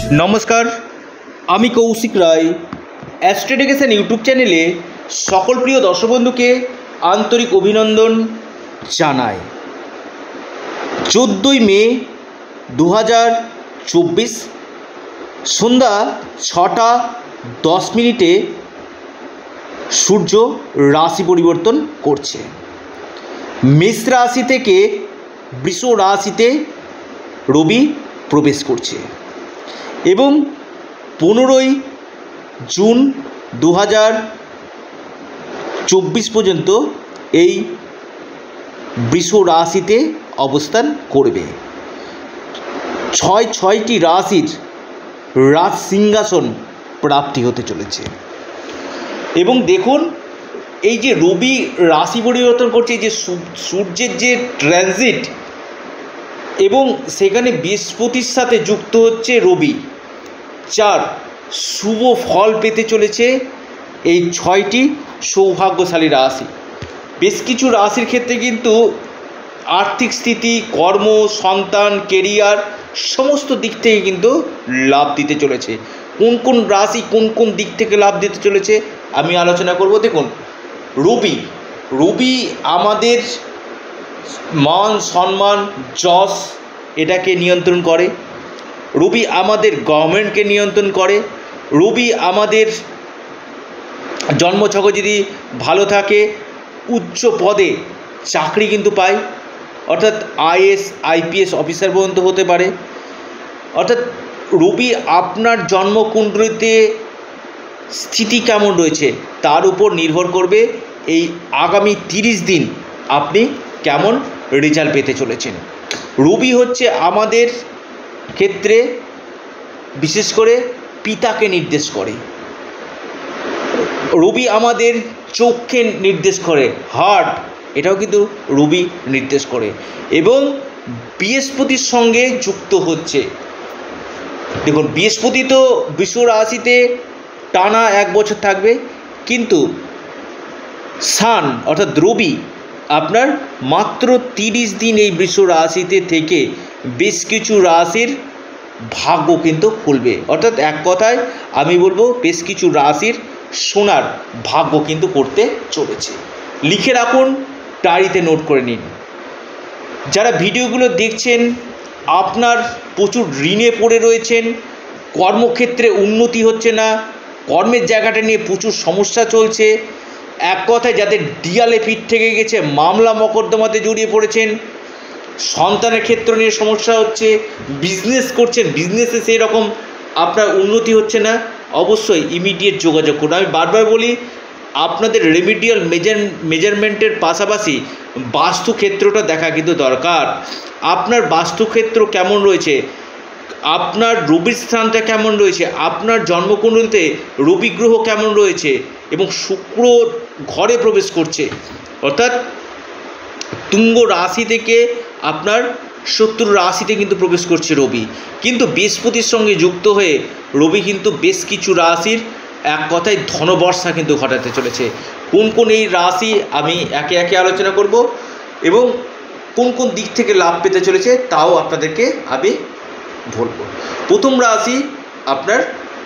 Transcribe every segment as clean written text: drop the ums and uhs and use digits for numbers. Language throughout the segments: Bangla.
নমস্কার, আমি কৌশিক রায়। অ্যাস্ট্রোডিকেশন ইউটিউব চ্যানেলে সকল প্রিয় দর্শক বন্ধুকে আন্তরিক অভিনন্দন জানাই। 14ই মে 2024 সন্ধ্যা 6টা 10 মিনিটে সূর্য রাশি পরিবর্তন করছে। মেষ রাশি থেকে বৃষ রাশিতে রবি প্রবেশ করছে এবং 15ই জুন 2024 পর্যন্ত এই বৃষ রাশিতে অবস্থান করবে। ছয়টি রাশির রাজ সিংহাসন প্রাপ্তি হতে চলেছে। এবং দেখুন, এই যে রবি রাশি পরিবর্তন করছে, এই যে সূর্যের যে ট্রানজিট এবং সেখানে বৃহস্পতির সাথে যুক্ত হচ্ছে রবি, যার শুভ ফল পেতে চলেছে এই 6টি সৌভাগ্যশালী রাশি। বেশ কিছু রাশির ক্ষেত্রে কিন্তু আর্থিক স্থিতি, কর্ম, সন্তান, কেরিয়ার সমস্ত দিক থেকে কিন্তু লাভ দিতে চলেছে। কোন কোন রাশি কোন কোন দিক থেকে লাভ দিতে চলেছে আমি আলোচনা করব। দেখুন, রবি আমাদের মান সম্মান, যশ এটাকে নিয়ন্ত্রণ করে। রবি আমাদের গভর্নমেন্টকে নিয়ন্ত্রণ করে। রবি আমাদের জন্মছক যদি ভালো থাকে উচ্চ পদে চাকরি কিন্তু পায়, অর্থাৎ আইএস আইপিএস অফিসার পর্যন্ত হতে পারে। অর্থাৎ রবি আপনার জন্মকুণ্ডলিতে স্থিতি কেমন রয়েছে তার উপর নির্ভর করবে এই আগামী 30 দিন আপনি কেমন রেজাল্ট পেতে চলেছেন। রবি হচ্ছে আমাদের ক্ষেত্রে বিশেষ করে পিতাকে নির্দেশ করে। রবি আমাদের চোখকে নির্দেশ করে, হার্ট এটাও কিন্তু রবি নির্দেশ করে। এবং বৃহস্পতির সঙ্গে যুক্ত হচ্ছে। দেখুন, বৃহস্পতি তো বৃষ রাশিতে টানা 1 বছর থাকবে, কিন্তু সান অর্থাৎ রবি আপনার মাত্র 30 দিন এই বৃষ রাশিতে থেকে বেশ কিছু রাশির ভাগ্য কিন্তু খুলবে। অর্থাৎ এক কথায় আমি বলবো বেশ কিছু রাশির সোনার ভাগ্য কিন্তু করতে চলেছে। লিখে রাখুন, ডায়েরিতে নোট করে নিন। যারা ভিডিওগুলো দেখছেন, আপনার প্রচুর ঋণে পড়ে রয়েছেন, কর্মক্ষেত্রে উন্নতি হচ্ছে না, কর্মের জায়গাটা নিয়ে প্রচুর সমস্যা চলছে, এক কথায় যাদের দিয়ালে পিঠ থেকে গেছে, মামলা মকদ্দমাতে জড়িয়ে পড়েছেন, সন্তানের ক্ষেত্র নিয়ে সমস্যা হচ্ছে, বিজনেস করছেন, বিজনেসে সেই রকম আপনার উন্নতি হচ্ছে না, অবশ্যই ইমিডিয়েট যোগাযোগ করুন। আমি বারবার বলি, আপনাদের রেমিডিয়াল মেজারমেন্টের পাশাপাশি বাস্তুক্ষেত্রটা দেখা কিন্তু দরকার। আপনার বাস্তুক্ষেত্র কেমন রয়েছে, আপনার রবির স্থানটা কেমন রয়েছে, আপনার জন্মকুণ্ডলিতে রবি গ্রহ কেমন রয়েছে এবং শুক্র ঘরে প্রবেশ করছে, অর্থাৎ তুঙ্গ রাশি থেকে আপনার শত্রু রাশিতে কিন্তু প্রবেশ করছে রবি। কিন্তু বৃহস্পতির সঙ্গে যুক্ত হয়ে রবি কিন্তু বেশ কিছু রাশির এক কথায় ধনবর্ষা কিন্তু ঘটাতে চলেছে। কোন কোন এই রাশি আমি একে একে আলোচনা করব এবং কোন কোন দিক থেকে লাভ পেতে চলেছে তাও আপনাদেরকে আমি বলবো। প্রথম রাশি আপনার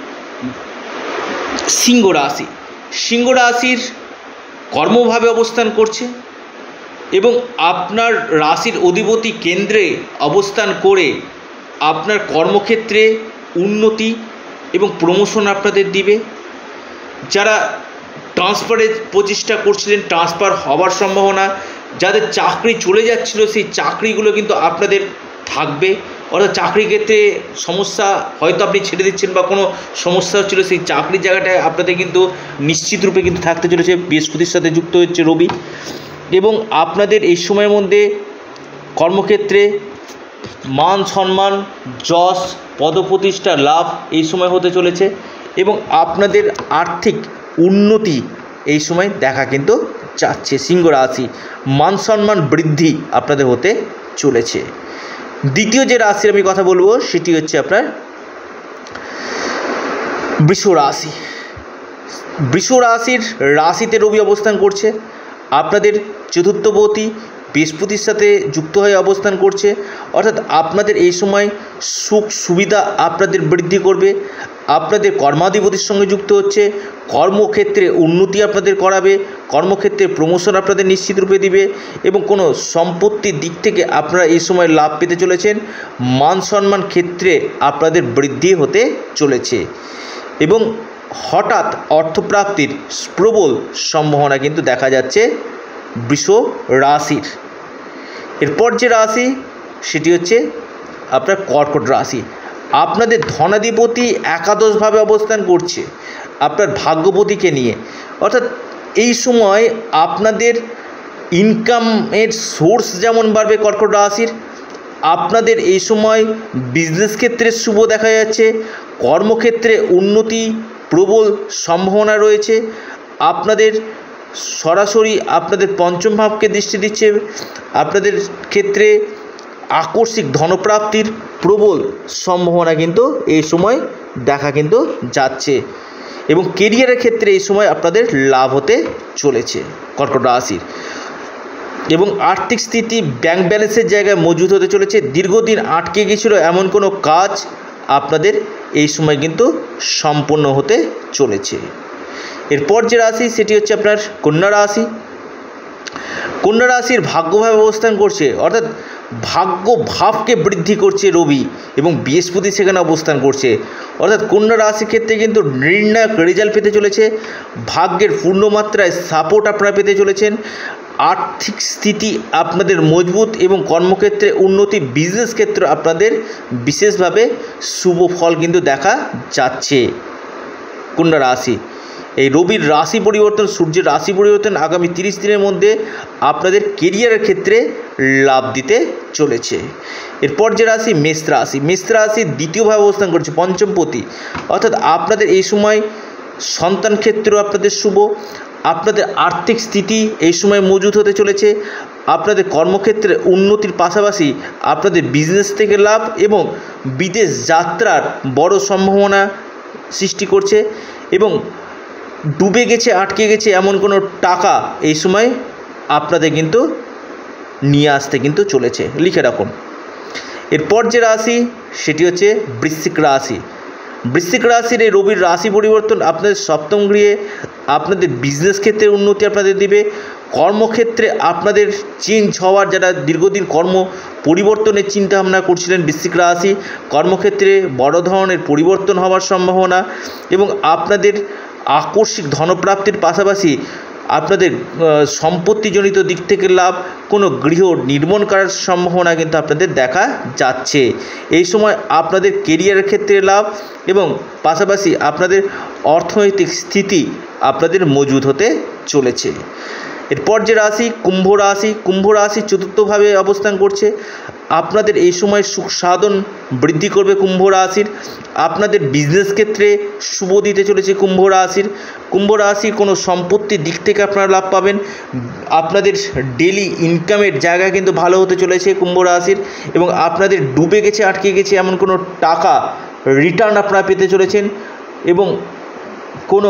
সিংহ রাশি। সিংহ রাশির কর্মভাবে অবস্থান করছে এবং আপনার রাশির অধিপতি কেন্দ্রে অবস্থান করে আপনার কর্মক্ষেত্রে উন্নতি এবং প্রমোশন আপনাদের দিবে। যারা ট্রান্সফারের প্রচেষ্টা করছিলেন, ট্রান্সফার হওয়ার সম্ভাবনা, যাদের চাকরি চলে যাচ্ছিল সেই চাকরিগুলো কিন্তু আপনাদের থাকবে। অর্থাৎ চাকরির ক্ষেত্রে সমস্যা হয়তো আপনি ছেড়ে দিচ্ছেন বা কোনো সমস্যা হচ্ছিল, সেই চাকরির জায়গাটায় আপনাদের কিন্তু নিশ্চিত রূপে কিন্তু থাকতে চলেছে। বৃহস্পতির সাথে যুক্ত হচ্ছে রবি এবং আপনাদের এই সময়ের মধ্যে কর্মক্ষেত্রে মান সম্মান, যশ, পদপ্রতিষ্ঠা লাভ এই সময় হতে চলেছে এবং আপনাদের আর্থিক উন্নতি এই সময় দেখা কিন্তু যাচ্ছে। সিংহ রাশি মান সম্মান বৃদ্ধি আপনাদের হতে চলেছে। দ্বিতীয় যে রাশির আমি কথা বলবো সেটি হচ্ছে আপনার বৃষ রাশি। বৃষ রাশির রাশিতে রবি অবস্থান করছে। আপনাদের চতুর্থপতি বৃহস্পতির সাথে যুক্ত হয়ে অবস্থান করছে, অর্থাৎ আপনাদের এই সময় সুখ সুবিধা আপনাদের বৃদ্ধি করবে। আপনাদের কর্মাধিপতির সঙ্গে যুক্ত হচ্ছে, কর্মক্ষেত্রে উন্নতি আপনাদের করাবে, কর্মক্ষেত্রে প্রমোশন আপনাদের নিশ্চিত রূপে দিবে এবং কোনো সম্পত্তির দিক থেকে আপনারা এই সময় লাভ পেতে চলেছেন। মান সম্মান ক্ষেত্রে আপনাদের বৃদ্ধি হতে চলেছে এবং হঠাৎ অর্থপ্রাপ্তির প্রবল সম্ভাবনা কিন্তু দেখা যাচ্ছে বৃষ রাশির। এরপর যে রাশি সেটি হচ্ছে আপনার কর্কট রাশি। আপনাদের ধনাধিপতি একাদশভাবে অবস্থান করছে আপনার ভাগ্যপতিকে নিয়ে, অর্থাৎ এই সময় আপনাদের ইনকামের সোর্স যেমন বাড়বে কর্কট রাশির, আপনাদের এই সময় বিজনেস ক্ষেত্রে শুভ দেখা যাচ্ছে, কর্মক্ষেত্রে উন্নতি প্রবল সম্ভাবনা রয়েছে। আপনাদের সরাসরি আপনাদের পঞ্চম ভাবকে দৃষ্টি দিচ্ছে, আপনাদের ক্ষেত্রে আকস্মিক ধনপ্রাপ্তির প্রবল সম্ভাবনা কিন্তু এই সময় দেখা কিন্তু যাচ্ছে এবং কেরিয়ারের ক্ষেত্রে এই সময় আপনাদের লাভ হতে চলেছে কর্কট রাশির। এবং আর্থিক স্থিতি ব্যাংক ব্যালেন্সের জায়গায় মজবুত হতে চলেছে। দীর্ঘদিন আটকে গিয়েছিল এমন কোনো কাজ আপনাদের এই সময় কিন্তু সম্পন্ন হতে চলেছে। এরপর যে রাশি সেটি হচ্ছে আপনার কন্যা রাশি। কন্যা রাশির ভাগ্যভাবে অবস্থান করছে, অর্থাৎ ভাগ্য ভাবকে বৃদ্ধি করছে রবি এবং বৃহস্পতি সেখানে অবস্থান করছে, অর্থাৎ কন্যা রাশির ক্ষেত্রে কিন্তু নির্ণায়ক রেজাল্ট পেতে চলেছে। ভাগ্যের পূর্ণমাত্রায় সাপোর্ট আপনারা পেতে চলেছেন। আর্থিক স্থিতি আপনাদের মজবুত এবং কর্মক্ষেত্রে উন্নতি, বিজনেস ক্ষেত্রে আপনাদের বিশেষভাবে শুভ ফল কিন্তু দেখা যাচ্ছে কন্যা রাশি। এই রবির রাশি পরিবর্তন, সূর্যের রাশি পরিবর্তন আগামী 30 দিনের মধ্যে আপনাদের কেরিয়ারের ক্ষেত্রে লাভ দিতে চলেছে। এরপর যে রাশি মেষ রাশি। মেষ রাশি দ্বিতীয়ভাবে অবস্থান করছে পঞ্চমপতি, অর্থাৎ আপনাদের এই সময় সন্তান ক্ষেত্রেও আপনাদের শুভ। আপনাদের আর্থিক স্থিতি এই সময় মজুত হতে চলেছে। আপনাদের কর্মক্ষেত্রে উন্নতির পাশাপাশি আপনাদের বিজনেস থেকে লাভ এবং বিদেশ যাত্রার বড় সম্ভাবনা সৃষ্টি করছে এবং ডুবে গেছে আটকে গেছে এমন কোনো টাকা এই সময় আপনাদের কিন্তু নিয়ে আসতে কিন্তু চলেছে, লিখে রাখুন। এরপর যে রাশি সেটি হচ্ছে বৃশ্চিক রাশি। বৃশ্চিক রাশির এই রবির রাশি পরিবর্তন আপনাদের সপ্তম গৃহে আপনাদের বিজনেস ক্ষেত্রে উন্নতি আপনাদের দিবে। কর্মক্ষেত্রে আপনাদের চেঞ্জ হওয়ার, যারা দীর্ঘদিন কর্ম পরিবর্তনের চিন্তাভাবনা করছিলেন বৃশ্চিক রাশি, কর্মক্ষেত্রে বড় ধরনের পরিবর্তন হওয়ার সম্ভাবনা এবং আপনাদের আকস্মিক ধনপ্রাপ্তির পাশাপাশি আপনাদের সম্পত্তিজনিত দিক থেকে লাভ, কোনো গৃহ নির্মাণ করার সম্ভাবনা কিন্তু আপনাদের দেখা যাচ্ছে। এই সময় আপনাদের কেরিয়ারের ক্ষেত্রে লাভ এবং পাশাপাশি আপনাদের অর্থনৈতিক স্থিতি আপনাদের মজবুত হতে চলেছে। এরপর যে রাশি কুম্ভ রাশি। কুম্ভ রাশি চতুর্থভাবে অবস্থান করছে। আপনাদের এই সময় সুখ সাধন বৃদ্ধি করবে কুম্ভ রাশির। আপনাদের বিজনেস ক্ষেত্রে শুভ দিতে চলেছে কুম্ভ রাশির। কুম্ভ রাশির কোনো সম্পত্তির দিক থেকে আপনারা লাভ পাবেন। আপনাদের ডেলি ইনকামের জায়গা কিন্তু ভালো হতে চলেছে কুম্ভ রাশির এবং আপনাদের ডুবে গেছে আটকে গেছে এমন কোনো টাকা রিটার্ন আপনারা পেতে চলেছেন এবং কোনো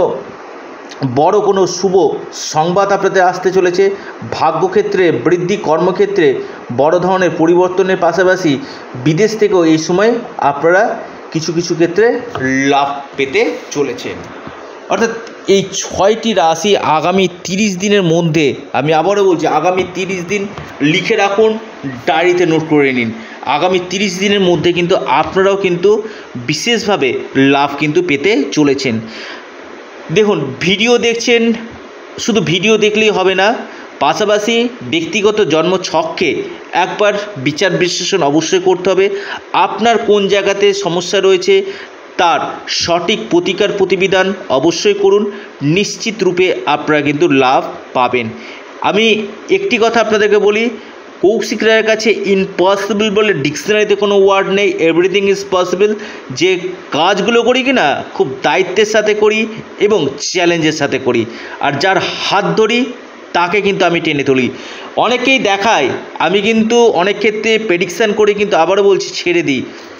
বড় কোনো শুভ সংবাদ আপনাদের আসতে চলেছে। ভাগ্যক্ষেত্রে বৃদ্ধি, কর্মক্ষেত্রে বড় ধরনের পরিবর্তনের পাশাপাশি বিদেশ থেকেও এই সময় আপনারা কিছু কিছু ক্ষেত্রে লাভ পেতে চলেছেন। অর্থাৎ এই 6টি রাশি আগামী 30 দিনের মধ্যে, আমি আবারও বলছি আগামী 30 দিন লিখে রাখুন, ডায়েরিতে নোট করে নিন। আগামী 30 দিনের মধ্যে কিন্তু আপনারাও কিন্তু বিশেষভাবে লাভ কিন্তু পেতে চলেছেন। দেখুন, ভিডিও দেখছেন, শুধু ভিডিও দেখলেই হবে না, পাশাপাশি ব্যক্তিগত জন্ম ছককে একবার বিচার বিশ্লেষণ অবশ্যই করতে হবে। আপনার কোন জায়গাতে সমস্যা রয়েছে তার সঠিক প্রতিকার প্রতিবিধান অবশ্যই করুন, নিশ্চিত রূপে আপনারা কিন্তু লাভ পাবেন। আমি একটি কথা আপনাদেরকে বলি, কৌশিক রায়ের কাছে ইম্পসিবল বলে ডিকশনারিতে কোনো ওয়ার্ড নেই, এভরিথিং ইজ পসিবল। যে কাজগুলো করি কি না খুব দায়িত্বের সাথে করি এবং চ্যালেঞ্জের সাথে করি, আর যার হাত ধরি তাকে কিন্তু আমি টেনে তুলি। অনেকেই দেখায়, আমি কিন্তু অনেক ক্ষেত্রে প্রেডিকশান করে কিন্তু আবারও বলছি ছেড়ে দিই।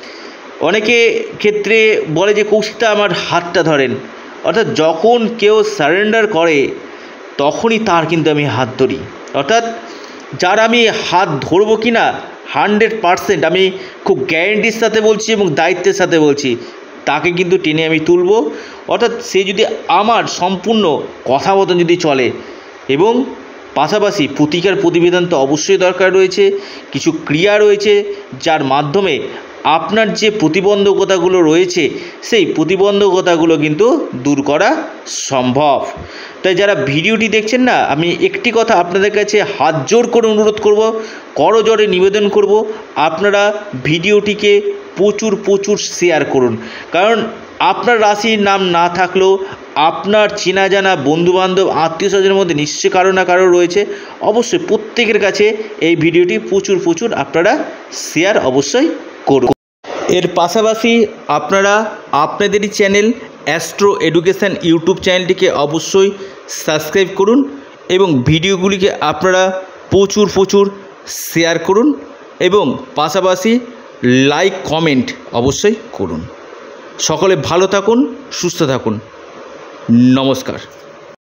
অনেকে ক্ষেত্রে বলে যে কৌশিকদা আমার হাতটা ধরেন, অর্থাৎ যখন কেউ সারেন্ডার করে তখনই তার কিন্তু আমি হাত ধরি। অর্থাৎ যার আমি হাত ধরবো কি না 100% আমি খুব গ্যারেন্টির সাথে বলছি এবং দায়িত্বের সাথে বলছি, তাকে কিন্তু টেনে আমি তুলব। অর্থাৎ সে যদি আমার সম্পূর্ণ কথা মতন যদি চলে, এবং পাশাপাশি প্রতিকার প্রতিবেদন তো অবশ্যই দরকার রয়েছে, কিছু ক্রিয়া রয়েছে যার মাধ্যমে আপনার যে প্রতিবন্ধকতাগুলো রয়েছে সেই প্রতিবন্ধকতাগুলো কিন্তু দূর করা সম্ভব। তাই যারা ভিডিওটি দেখছেন না, আমি একটি কথা আপনাদের কাছে হাত জোর করে অনুরোধ করব, করজোড়ে নিবেদন করব, আপনারা ভিডিওটিকে প্রচুর শেয়ার করুন। কারণ আপনার রাশির নাম না থাকলেও আপনার চেনা জানা বন্ধুবান্ধব আত্মীয় স্বজনের মধ্যে নিশ্চয়ই কারো না কারো রয়েছে, অবশ্যই প্রত্যেকের কাছে এই ভিডিওটি প্রচুর আপনারা শেয়ার অবশ্যই করুন। এর পাশাপাশি আপনারা আপনাদেরই চ্যানেল অ্যাস্ট্রো এডুকেশান ইউটিউব চ্যানেলটিকে অবশ্যই সাবস্ক্রাইব করুন এবং ভিডিওগুলিকে আপনারা প্রচুর শেয়ার করুন এবং পাশাপাশি লাইক কমেন্ট অবশ্যই করুন। সকলে ভালো থাকুন, সুস্থ থাকুন। নমস্কার।